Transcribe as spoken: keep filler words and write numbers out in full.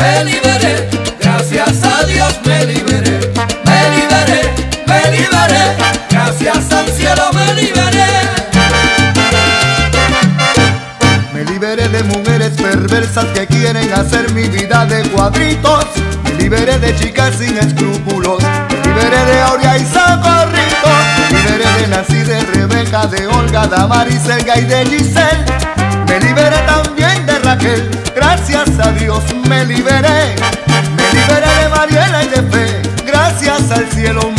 me liberé, gracias a Dios me liberé, me liberé, me liberé, gracias al cielo me liberé. Me liberé de mujeres perversas que quieren hacer mi vida de cuadritos. Me liberé de chicas sin escrúpulos. Me liberé de Aurea y Socorrito. Me liberé de Nancy, de Rebeca, de Olga, Damaris, Elga y de Giselle. Me liberé también de Raquel, gracias a Dios me liberé. Me liberé de Mariela y de Fe, gracias al cielo